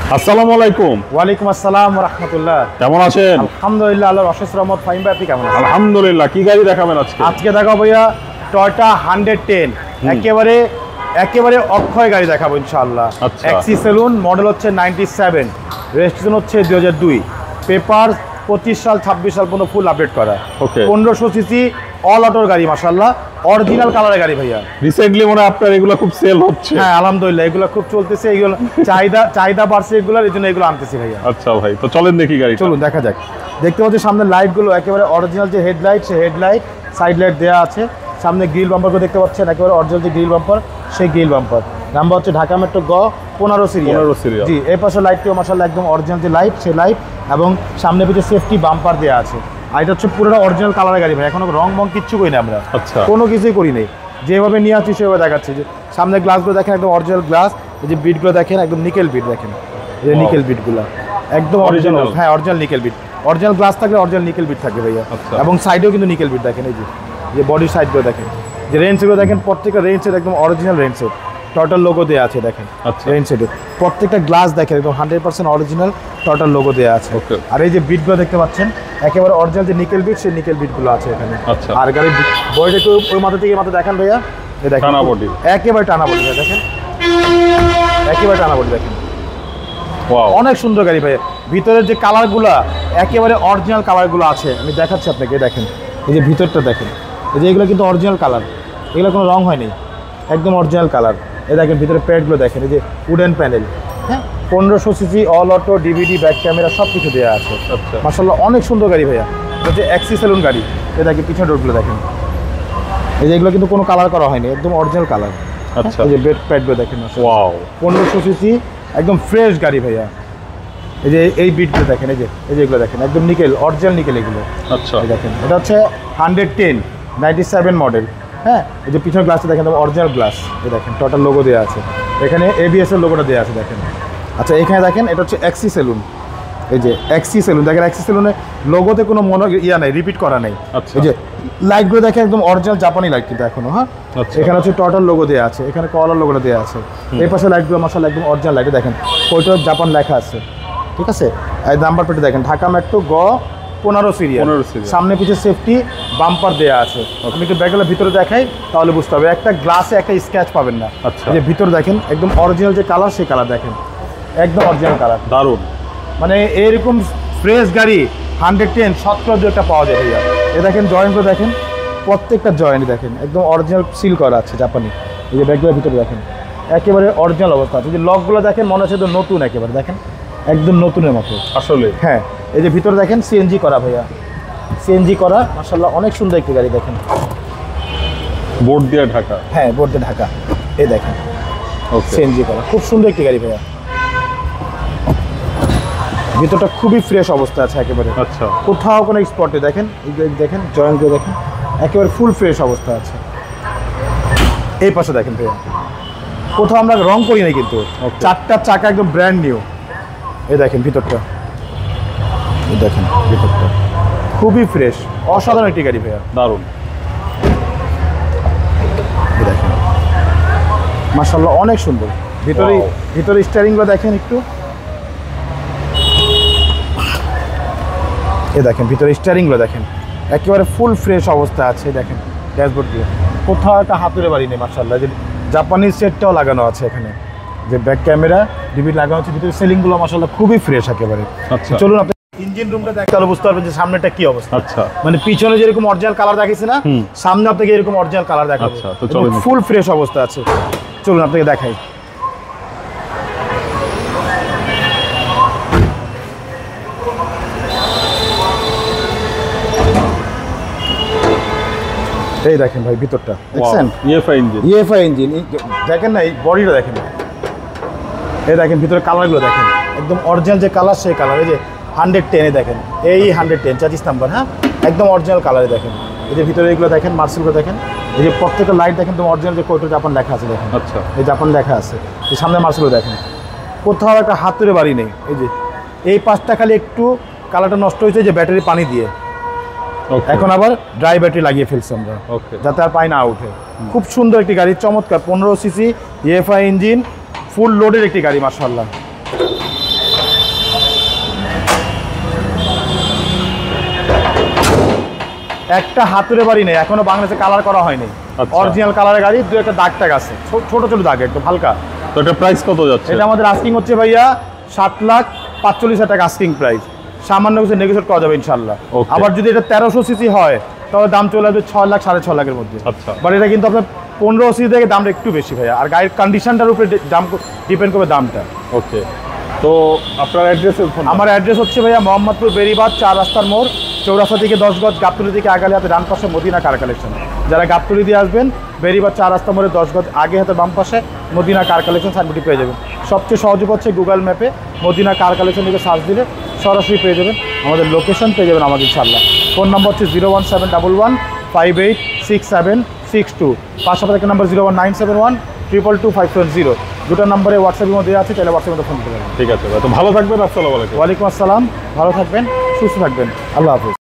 আসসালামু আলাইকুম। ওয়ালাইকুম আসসালাম ওয়া রাহমাতুল্লাহ। কেমন আছেন? আলহামদুলিল্লাহ, আল্লাহর অশেষ রহমত। ফাহিম ভাই, আপনি কেমন আছেন? আলহামদুলিল্লাহ। কি গাড়ি দেখাবেন আজকে? আজকে দেখাবো ভাইয়া টয়োটা 110, একেবারে অক্ষয় গাড়ি দেখাবো ইনশাআল্লাহ। আচ্ছা। এক্সি সেলুন, মডেল হচ্ছে 97, রেজিস্ট্রেশন হচ্ছে 2002, পেপার 25 সাল 26 সাল পর্যন্ত ফুল আপডেট করা। ওকে। 1500 সিসি অল অটোর গাড়ি, মাশাআল্লাহ, অরিজিনাল কালারের গাড়ি ভাইয়া। রিসেন্টলি মনে হয় আপনার এগুলো খুব সেল হচ্ছে। হ্যাঁ আলহামদুলিল্লাহ, এগুলো খুব চলতেছে, এগুলো চাহিদা বাড়ছে এগুলোর, এই জন্য এগুলো আনতেছি ভাইয়া। আচ্ছা ভাই, তো চলেন দেখি গাড়ি। চলুন দেখা যাক। দেখতে পাচ্ছি সামনে লাইটগুলো একেবারে অরিজিনাল, যে হেডলাইট সে হেডলাইট, সাইড লাইট দেওয়া আছে। সামনে গ্রিল বাম্পারগুলো দেখতে পাচ্ছেন, একেবারে অরিজিনাল যে গ্রিল বাম্পার সেই গ্রিল বাম্পার। নাম্বার হচ্ছে ঢাকা মেট্রো গ 15 সিরিয়াল। জি, এই পাশে লাইটটিও মাশাআল্লাহ একদম অরিজিনাল যে লাইট সেই লাইট, এবং সামনে পিছনে সেফটি বাম্পার দেওয়া আছে। আর এটা হচ্ছে পুরোটা অরিজিনাল কালারের গাড়ি ভাই, এখনো রং কিচ্ছু করি না আমরা। আচ্ছা। কোনো কিছুই করি নেই, যেভাবে নিয়ে আসছি সেভাবে দেখাচ্ছি। যে সামনে গ্লাসগুলো দেখেন একদম অরিজিনাল গ্লাস, এই যে বিটগুলো দেখেন একদম নিকেল বিট, দেখেন এই নিকেল বিটগুলো একদম অরিজিনাল। হ্যাঁ original nickel bit, original glass থাকলে অরিজিনাল নিকেল বিট থাকবে ভাইয়া। এবং সাইডেও কিন্তু নিকেল বিট দেখেন, এই যে বডির সাইডগুলো দেখেন, যে রেঞ্জগুলো দেখেন, প্রত্যেকটা রেঞ্জ সেট একদম original range set, total logo দেওয়া আছে দেখেন। রেঞ্জ সেটে প্রত্যেকটা গ্লাস দেখেন একদম 100% অরিজিনাল, টোটাল লোগো দেওয়া আছে। আর এই যে বিটগুলো দেখতে পাচ্ছেন একেবারে অরিজিনাল যে নিকেল বিট, সেই নিকেল বিটগুলো আছে এখানে। আর গাড়ির বডিটা একটু ওই মাথা থেকে মাথা দেখান ভাইয়া, এই দেখেন টানা বডি, একেবারে টানা বডি দেখেন, একেবারে টানা বডি দেখেন। অনেক সুন্দর গাড়ি ভাইয়া। ভিতরের যে কালারগুলো একেবারে অরিজিনাল কালারগুলো আছে, আমি দেখাচ্ছি আপনাকে। দেখেন এই যে ভিতরটা দেখেন, এই যে এগুলো কিন্তু অরিজিনাল কালার, এগুলো কোনো রং হয়নি, একদম অরিজিনাল কালার। এই দেখেন ভিতরে প্যাডগুলো দেখেন, এই যে উডেন প্যানেল, হ্যাঁ 1500 CC all auto, DVD, back camera সব কিছু দেওয়া আছে। মাশাআল্লাহ অনেক সুন্দর গাড়ি ভাইয়া। এটা হচ্ছে এক্সি সেলুন গাড়ি। এই দেখেন পিছনে ডোরগুলো দেখেন, এই যে এগুলো কিন্তু কোনো কালার করা হয়নি, একদম অরিজিনাল কালার। আচ্ছা। এই যে বেড প্যাডগুলো দেখেন, ওয়াও 1500 সিসি একদম ফ্রেশ গাড়ি ভাইয়া। এই যে এই বিটগুলো দেখেন, এই যে এগুলো দেখেন একদম নিকেল, অরিজিনাল নিকেল এগুলো। আচ্ছা। দেখেন এটা হচ্ছে 110 97 মডেল। হ্যাঁ, এই যে পিছনের গ্লাসটা দেখেন অরিজিনাল গ্লাস, এই দেখেন টোটাল লোগো দেওয়া আছে এখানে, এবিএস এর লোগোটা দেওয়া আছে দেখেন। আচ্ছা, এখানে দেখেন এটা হচ্ছে এক্সি সেলুন, এই যে এক্সি সেলুন দেখেন, এক্সি সেলুনের লোগোতে কোনো ইয়া নেই, রিপিট করা নেই। এই যে লাইটগুলো দেখেন একদম অরিজিনাল জাপানি লাইট কিন্তু এখনো। হ্যাঁ, এখানে হচ্ছে টোটাল লোগো দেওয়া আছে, এখানে কলার লোগোটা দেওয়া আছে। এই পাশে লাইটগুলো মাশাআল্লাহ একদম অরিজিনাল লাইটে দেখেন, ওইটা জাপান লেখা আছে, ঠিক আছে। এই নাম্বার প্লেটে দেখেন ঢাকা মেট্রো গ 15 সিরিয়াল, সামনে পিছিয়ে সেফটি বাম্পার দেওয়া আছে। আমি একটু ব্যাগগুলো ভিতরে দেখাই তাহলে বুঝতে হবে, একটা গ্লাসে একটা স্ক্র্যাচ পাবেন না। যে ভিতরে দেখেন একদম অরিজিনাল যে কালার সেই কালার দেখেন, একদম অরিজিনাল কালার, দারুণ। মানে এরকম ফ্রেশ গাড়ি 110 17 একটা পাওয়া যায় ভাইয়া। এ দেখেন জয়েন্টগুলো দেখেন, প্রত্যেকটা জয়েন্ট দেখেন একদম অরিজিনাল সিল করা আছে জাপানি। এই যে ব্যাগগুলোর ভিতরে দেখেন একেবারে অরিজিনাল অবস্থা আছে। যে লকগুলো দেখেন মনে হচ্ছে তো নতুন, একেবারে দেখেন একদম নতুনের মতো আসলে। হ্যাঁ, এই যে ভিতরে দেখেন সিএনজি করা ভাইয়া, সিএনজি করা মাশাআল্লাহ অনেক সুন্দর একটি গাড়ি দেখেন, বোর্ড দিয়ে ঢাকা। হ্যাঁ, বোর্ড দিয়ে ঢাকা, এই দেখেন সিএনজি করা, খুব সুন্দর একটি গাড়ি ভাইয়া। ভিতরটা খুবই ফ্রেশ অবস্থা আছে একেবারে। আচ্ছা, কোথাও কোনো স্পটে দেখেন, দেখেন জয়েন্টগুলো দেখেন একেবারে ফুল ফ্রেশ অবস্থা আছে। এই পাশে দেখেন ভাইয়া, কোথাও আমরা রং করি নাই কিন্তু, চারটা চাকা একদম ব্র্যান্ড নিউ। এই দেখেন ভিতরটা, এই দেখেন ভিতরটা খুবই ফ্রেশ, অসাধারণ একটি গাড়ি ভাইয়া, দারুণ। এই দেখেন মাশাআল্লাহ অনেক সুন্দর। ভিতরে স্টিয়ারিংগুলো দেখেন একটু, এই দেখেন ভিতরে স্টিয়ারিংগুলো দেখেন একেবারে ফুল ফ্রেশ অবস্থা আছে। দেখেন ড্যাশবোর্ডগুলো কোথাও একটা হাতুড়ে বাড়ি নেই মাশাআল্লাহ। যে জাপানিজ সেটটাও লাগানো আছে এখানে, যে ব্যাক ক্যামেরা ডিভিডি লাগানো আছে। ভিতরে সেলিংগুলো মাশাআল্লাহ খুবই ফ্রেশ একেবারে। আচ্ছা, চলুন আপনি ইঞ্জিন রুমটা দেখতে তাহলে বুঝতে পারবেন যে সামনেটা কি অবস্থা। আচ্ছা, মানে পিছনে যেরকম অরিজিনাল কালার দেখাইছে না, সামনে আপনাকে এরকম অরিজিনাল কালার দেখাবো। আচ্ছা, তো চলুন ফুল ফ্রেশ অবস্থা আছে, চলুন আপনাকে দেখাই। এই দেখেন ভাই ভিতরটা দেখছেন, ইএফআই ইঞ্জিন দেখেন না, এই বডিটা দেখেন, এই দেখেন ভিতরে কালারগুলো দেখেন একদম অরিজিনাল যে কালার সেই কালার। এই যে 110 দেখেন, এই 110 25 নাম্বার, হ্যাঁ একদম অরিজিনাল কালারে দেখেন। এই যে ভিতরে এগুলো দেখেন, মার্সেলগুলো দেখেন, এই যে প্রত্যেকটা লাইট দেখেন তো অরিজিনাল যে কোটো জাপান লেখা আছে দেখেন। আচ্ছা, এই জাপান লেখা আছে, এই সামনে মার্সেলগুলো দেখেন কোথাও একটা হাতুড়ে বাড়ি নেই। এই যে এই পাশটা খালি একটু কালারটা নষ্ট হয়েছে যে ব্যাটারি পানি দিয়ে, এখন আবার ড্রাই ব্যাটারি লাগিয়ে ফেলছি আমরা যাতে আর পানি না উঠে। খুব সুন্দর একটি গাড়ি, চমৎকার 15 সিসি ইএফআই ইঞ্জিন, ফুল লোডের একটি গাড়ি মাশাআল্লাহ। একটা হাতুড়ে বাড়ি নেই, এখনো বাংলাদেশে কালার করা হয়নি। অরিজিনাল কালারের গাড়ি, দু একটা দাগ টাগ আছে, ছোট ছোট দাগ একদম হালকা। তো এটা প্রাইস কত যাচ্ছে? এটা আমাদের আস্কিং হচ্ছে ভাইয়া 7,45,000 টাকা আস্কিং প্রাইস। সামান্য কিছু নেগোশিয়েট করা যাবে ইনশাল্লাহ। আবার যদি এটা 1300 সিসি হয় তাহলে দাম চলে আসবে 6 লাখ 6.5 লাখের মধ্যে। আচ্ছা, বাট এটা কিন্তু আপনার 15 সিসি থেকে দামটা একটু বেশি ভাইয়া, আর গাড়ির কন্ডিশনটার উপরে দাম ডিপেন্ড করবে দামটা। ওকে, তো আপনার অ্যাড্রেস? আমার অ্যাড্রেস হচ্ছে ভাইয়া মোহাম্মদপুর বেরিবাদ 4 রাস্তার মোড়, চৌরাস্তা থেকে 10 গজ, গাবতলী থেকে আগালে হাতে ডান পাশে মদিনা কার কালেকশন। যারা গাবতলী দিয়ে আসবেন বেরিবাদ 4 রাস্তা মোড়ে 10 গজ আগে হাতে বাম পাশে মদিনা কার কালেকশন সাইনবোর্ডটি পেয়ে যাবেন। সবচেয়ে সহজ হচ্ছে গুগল ম্যাপে মদিনা কার কালেকশন লিখে সার্চ দিলে সরাসরি পেয়ে যাবেন, আমাদের লোকেশন পেয়ে যাবেন আমাদের ইনশাআল্লাহ। ফোন নম্বর হচ্ছে 01711586762, পাশাপাশি একটা নাম্বার 01971222570। দুটো নম্বরে হোয়াটসঅ্যাপের মধ্যে আছে, তাহলে হোয়াটসঅ্যাপে ফোন করবেন। ঠিক আছে ভাই, তো ভালো থাকবেন। আসসালামু আলাইকুম। ওয়ালাইকুম আসসালাম, ভালো থাকবেন, সুস্থ থাকবেন, আল্লাহ হাফিজ।